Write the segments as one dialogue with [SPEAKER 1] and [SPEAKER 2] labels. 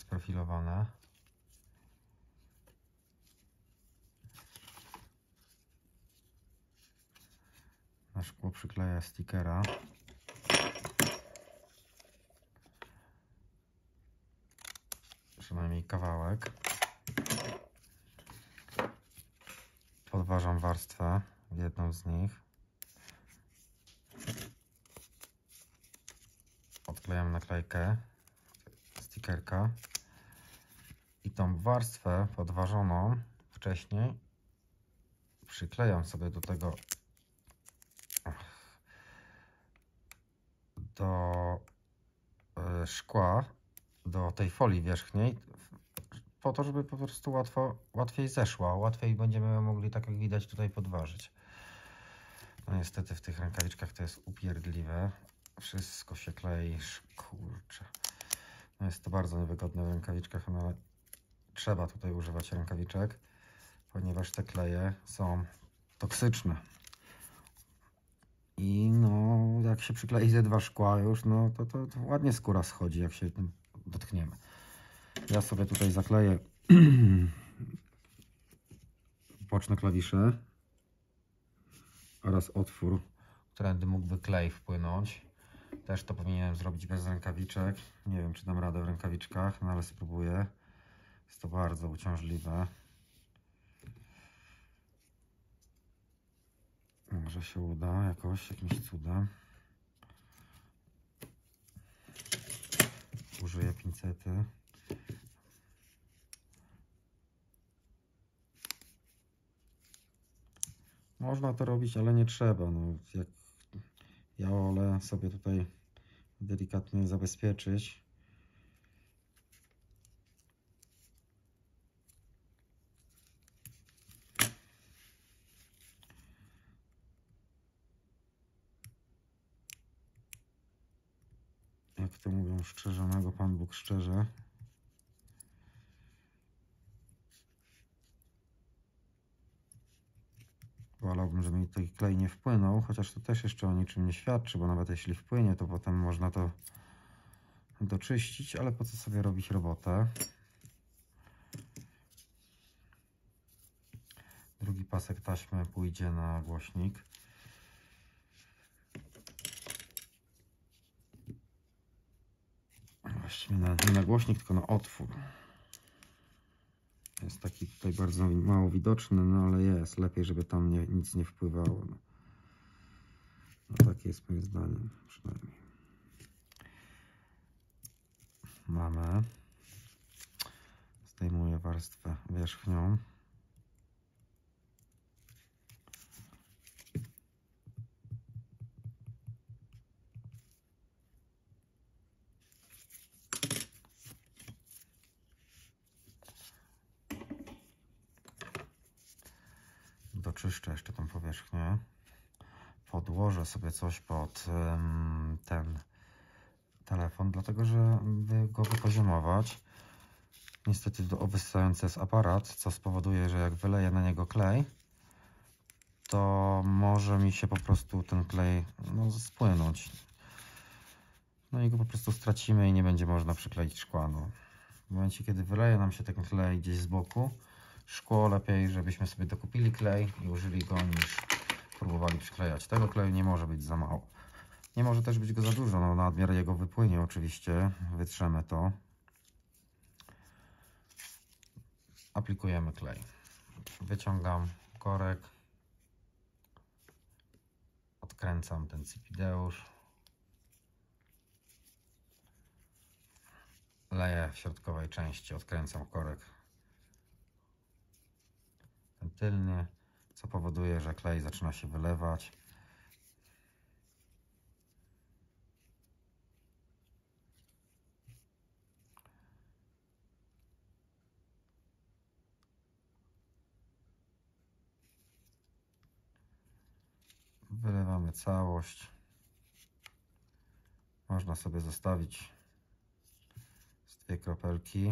[SPEAKER 1] sprofilowane. Na szkło przykleję stickera. Przynajmniej kawałek. Podważam warstwę, jedną z nich. Odklejam naklejkę stickerka i tą warstwę podważoną wcześniej przyklejam sobie do tego, do szkła, do tej folii wierzchniej, po to, żeby po prostu łatwiej zeszła, łatwiej będziemy ją mogli, tak jak widać, tutaj podważyć. No niestety w tych rękawiczkach to jest upierdliwe. Wszystko się klei, kurczę. No jest to bardzo niewygodne w rękawiczkach, no ale trzeba tutaj używać rękawiczek, ponieważ te kleje są toksyczne. I no, jak się przyklei ze 2 szkła już, no to ładnie skóra schodzi, jak się tym dotkniemy. Ja sobie tutaj zakleję boczne klawisze oraz otwór, którędy mógłby klej wpłynąć. Też to powinienem zrobić bez rękawiczek. Nie wiem, czy dam radę w rękawiczkach, no ale spróbuję. Jest to bardzo uciążliwe. Może się uda jakoś, jakimś cudem. Użyję pincety. Można to robić, ale nie trzeba. No, jak ja wolę sobie tutaj delikatnie zabezpieczyć. Jak to mówią, szczerzonego Pan Bóg szczerze. Wolałbym, żeby mi tutaj klej nie wpłynął, chociaż to też jeszcze o niczym nie świadczy, bo nawet jeśli wpłynie, to potem można to doczyścić, ale po co sobie robić robotę? Drugi pasek taśmy pójdzie na głośnik. Właściwie nie na głośnik, tylko na otwór. Jest taki tutaj bardzo mało widoczny, no ale jest. Lepiej, żeby tam nic nie wpływało. No, takie jest moim zdaniem przynajmniej. Mamy. Zdejmuję warstwę wierzchnią. Doczyszczę jeszcze tą powierzchnię. Podłożę sobie coś pod ten telefon, dlatego że go wypoziomować. Niestety wystający jest aparat, co spowoduje, że jak wyleję na niego klej, to może mi się po prostu ten klej spłynąć. No i go po prostu stracimy i nie będzie można przykleić szkła. No. W momencie, kiedy wyleje nam się ten klej gdzieś z boku, szkło lepiej, żebyśmy sobie dokupili klej i użyli go, niż próbowali przyklejać. Tego kleju nie może być za mało. Nie może też być go za dużo, no nadmiar jego wypłynie oczywiście. Wytrzemy to. Aplikujemy klej. Wyciągam korek. Odkręcam ten cipideusz. Leję w środkowej części, odkręcam korek ten tylny, co powoduje, że klej zaczyna się wylewać. Wylewamy całość. Można sobie zostawić z 2 kropelki.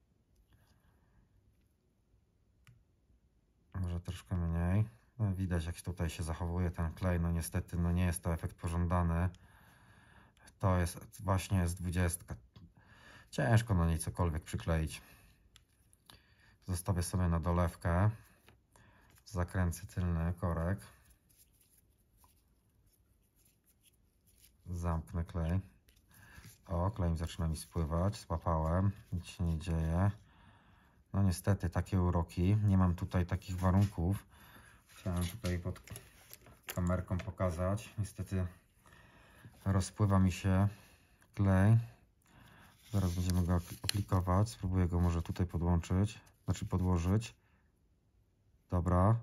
[SPEAKER 1] Może troszkę mniej. No, widać, jak tutaj się zachowuje ten klej. No niestety nie jest to efekt pożądany. To jest właśnie 20. Ciężko na niej cokolwiek przykleić. Zostawię sobie na dolewkę. Zakręcę tylny korek. Zamknę klej. O, klej zaczyna mi spływać. Złapałem. Nic się nie dzieje. No niestety, takie uroki. Nie mam tutaj takich warunków. Chciałem tutaj pod kamerką pokazać. Niestety rozpływa mi się klej. Zaraz będziemy go aplikować. Spróbuję go może tutaj podłączyć. Znaczy podłożyć. Dobra.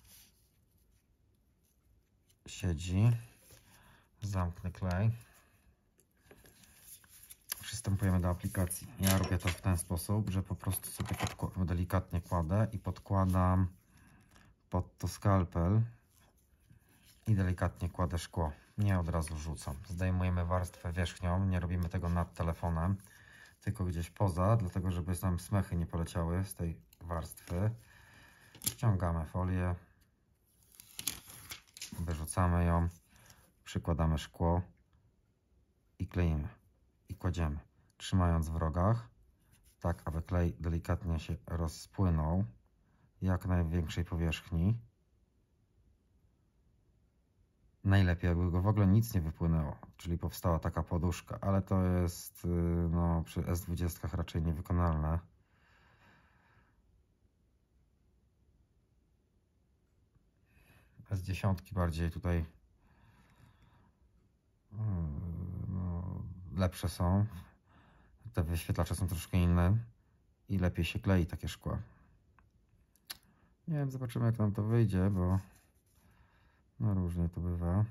[SPEAKER 1] Siedzi. Zamknę klej. Przystępujemy do aplikacji. Ja robię to w ten sposób, że po prostu sobie delikatnie kładę i podkładam pod to skalpel i delikatnie kładę szkło. Nie od razu rzucam. Zdejmujemy warstwę wierzchnią. Nie robimy tego nad telefonem, tylko gdzieś poza, dlatego żeby nam smechy nie poleciały z tej warstwy. Ściągamy folię, wyrzucamy ją, przykładamy szkło i kleimy. I kładziemy, trzymając w rogach, tak aby klej delikatnie się rozpłynął jak największej powierzchni. Najlepiej jakby go w ogóle nic nie wypłynęło, czyli powstała taka poduszka, ale to jest no, przy S20 raczej niewykonalne. S10 bardziej tutaj no, lepsze są. Te wyświetlacze są troszkę inne i lepiej się klei takie szkła. Nie wiem, zobaczymy jak nam to wyjdzie, bo no różnie to bywa.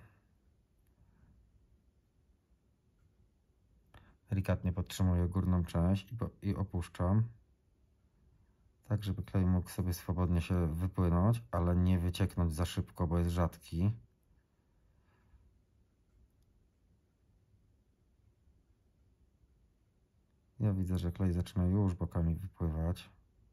[SPEAKER 1] Delikatnie podtrzymuję górną część i opuszczam. Tak, żeby klej mógł sobie swobodnie się wypłynąć, ale nie wycieknąć za szybko, bo jest rzadki. Ja widzę, że klej zaczyna już bokami wypływać.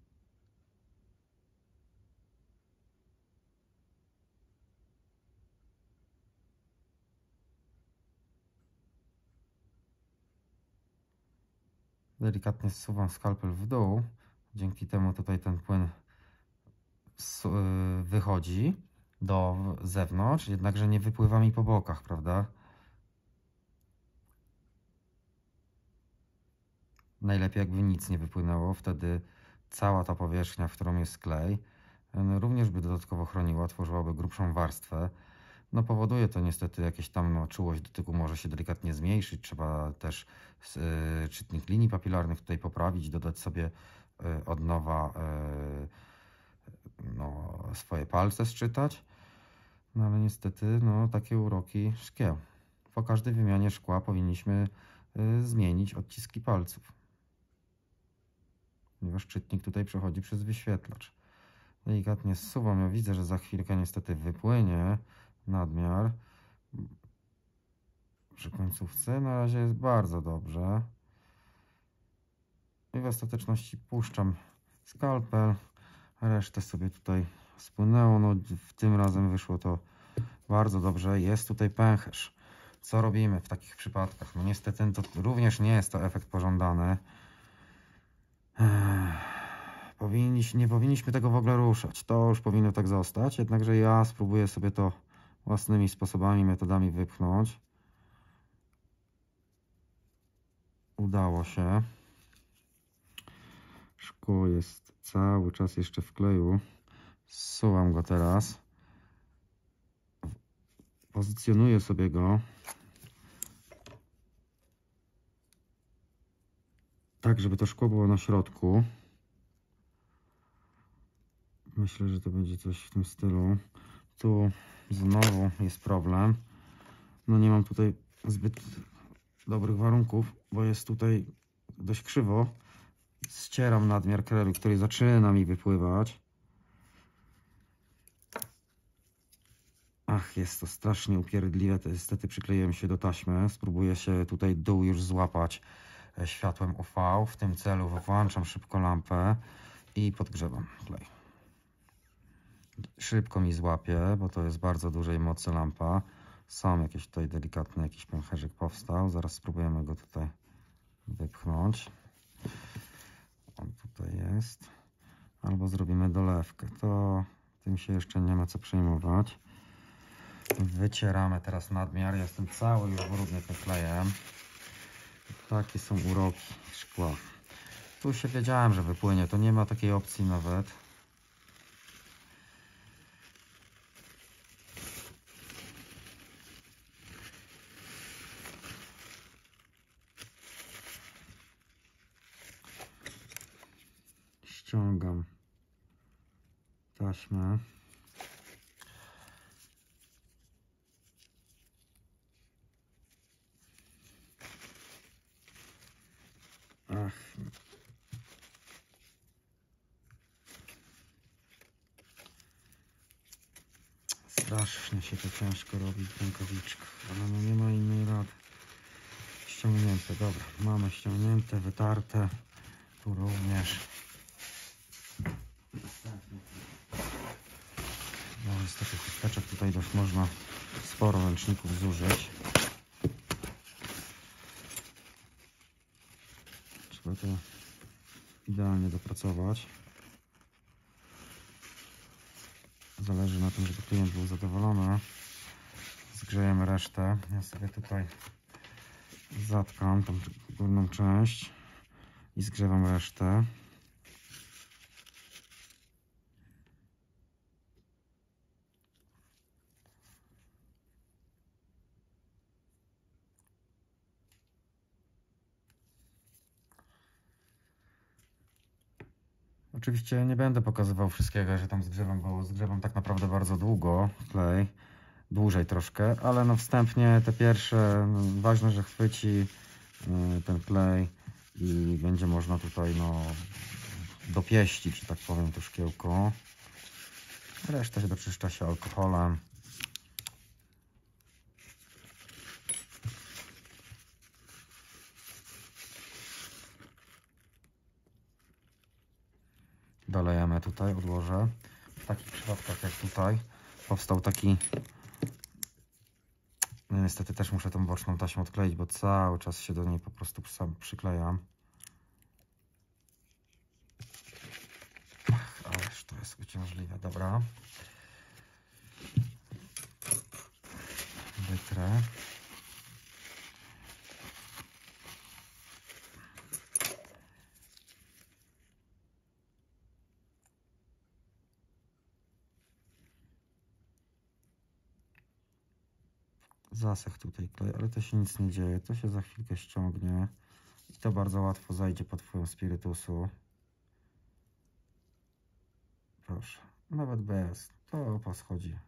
[SPEAKER 1] Delikatnie zsuwam skalpel w dół. Dzięki temu tutaj ten płyn wychodzi do zewnątrz, jednakże nie wypływa mi po bokach, prawda? Najlepiej jakby nic nie wypłynęło, wtedy cała ta powierzchnia, w którą jest klej, również by dodatkowo chroniła, tworzyłaby grubszą warstwę. No powoduje to niestety jakieś tam no, czułość dotyku może się delikatnie zmniejszyć. Trzeba też czytnik linii papilarnych tutaj poprawić, dodać sobie od nowa no, swoje palce sczytać. No ale niestety no, takie uroki szkieł. Po każdej wymianie szkła powinniśmy zmienić odciski palców, ponieważ czytnik tutaj przechodzi przez wyświetlacz. Delikatnie zsuwam. Ja widzę, że za chwilkę niestety wypłynie nadmiar przy końcówce. Na razie jest bardzo dobrze. I w ostateczności puszczam skalpel. Resztę sobie tutaj spłynęło. No, tym razem wyszło to bardzo dobrze. Jest tutaj pęcherz. Co robimy w takich przypadkach? No niestety to również nie jest to efekt pożądany. Nie powinniśmy tego w ogóle ruszać. To już powinno tak zostać. Jednakże ja spróbuję sobie to własnymi sposobami, metodami wypchnąć. Udało się. Szkło jest cały czas jeszcze w kleju. Zsuwam go teraz. Pozycjonuję sobie go tak, żeby to szkło było na środku. Myślę, że to będzie coś w tym stylu. Tu znowu jest problem. No nie mam tutaj zbyt dobrych warunków, bo jest tutaj dość krzywo. Ścieram nadmiar kleju, który zaczyna mi wypływać. Ach, jest to strasznie upierdliwe. To niestety przykleiłem się do taśmy. Spróbuję się tutaj dół już złapać światłem UV. W tym celu włączam szybko lampę i podgrzewam klej. Szybko mi złapie, bo to jest bardzo dużej mocy lampa. Są jakieś tutaj delikatne, jakiś pęcherzyk powstał. Zaraz spróbujemy go tutaj wypchnąć. On tutaj jest. Albo zrobimy dolewkę. To tym się jeszcze nie ma co przejmować. Wycieramy teraz nadmiar. Jestem cały już brudny tym klejem. Takie są uroki szkła. Tu się wiedziałem, że wypłynie. To nie ma takiej opcji nawet. Ściągam taśmę. Ach. Strasznie się to ciężko robi w rękawiczkach, ale no nie ma innej rady. Ściągnięte, dobra, mamy ściągnięte, wytarte. Tu również. No niestety chusteczek tutaj dość można sporo ręczników zużyć. Trzeba to idealnie dopracować. Zależy na tym, żeby klient był zadowolony. Zgrzejemy resztę. Ja sobie tutaj zatkam tą górną część i zgrzewam resztę. Oczywiście nie będę pokazywał wszystkiego, że tam zgrzewam, bo zgrzewam tak naprawdę bardzo długo klej, dłużej troszkę, ale no wstępnie te pierwsze, no ważne, że chwyci ten klej i będzie można tutaj no dopieścić, że tak powiem, to szkiełko. Resztę się doczyszcza się alkoholem. Dolejemy tutaj, odłożę. W takich przypadkach jak tutaj powstał taki... No niestety też muszę tą boczną taśmę odkleić, bo cały czas się do niej po prostu sam przyklejam. Ależ to jest uciążliwe, dobra. Wytrę. Zasech tutaj klej, ale to się nic nie dzieje. To się za chwilkę ściągnie i to bardzo łatwo zajdzie pod wpływem spirytusu. Proszę, nawet bez, to poschodzi.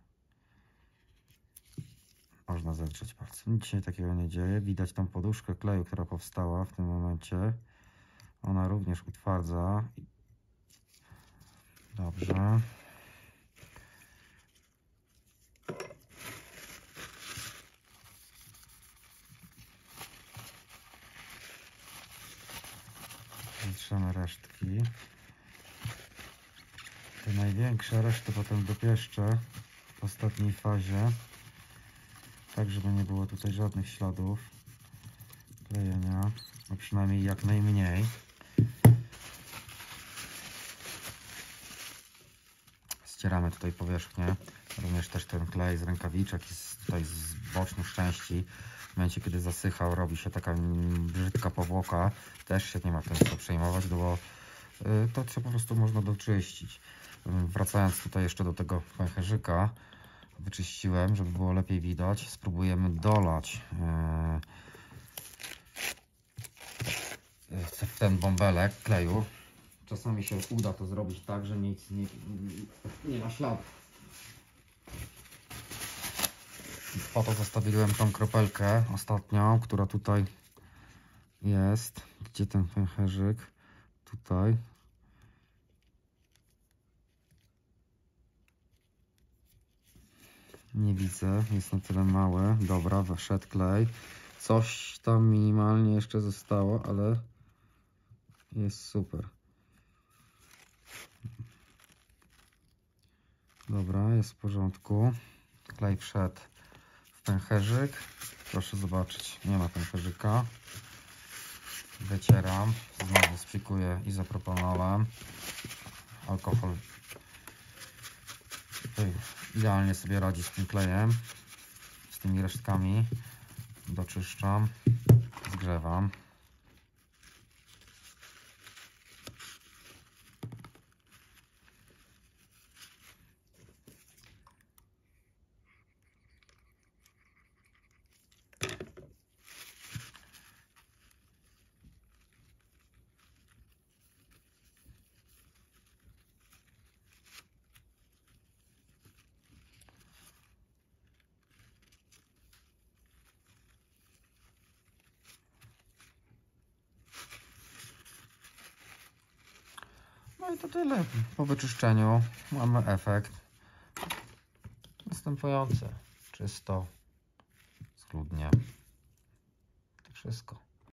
[SPEAKER 1] Można zedrzeć palcem. Nic się takiego nie dzieje. Widać tą poduszkę kleju, która powstała w tym momencie. Ona również utwardza. Dobrze. Wytrzemy resztki. Te największe reszty potem dopieszczę w ostatniej fazie. Tak, żeby nie było tutaj żadnych śladów klejenia. A przynajmniej jak najmniej. Ścieramy tutaj powierzchnię. Również też ten klej z rękawiczek i tutaj z bocznych części. W momencie, kiedy zasychał, robi się taka brzydka powłoka. Też się nie ma tym co przejmować, bo to po prostu można doczyścić. Wracając tutaj jeszcze do tego pęcherzyka, wyczyściłem, żeby było lepiej widać. Spróbujemy dolać w ten bąbelek kleju. Czasami się uda to zrobić tak, że nic nie ma śladu. Po to zostawiłem tą kropelkę ostatnią, która tutaj jest. Gdzie ten pęcherzyk? Tutaj. Nie widzę, jest na tyle małe. Dobra, wszedł klej. Coś tam minimalnie jeszcze zostało, ale jest super. Dobra, jest w porządku. Klej wszedł w pęcherzyk. Proszę zobaczyć, nie ma pęcherzyka. Wycieram, znowu spikuję izopropanolem. Alkohol tutaj idealnie sobie radzi z tym klejem, z tymi resztkami. Doczyszczam, zgrzewam. No i to tyle. Po wyczyszczeniu mamy efekt następujący. Czysto, schludnie. To wszystko.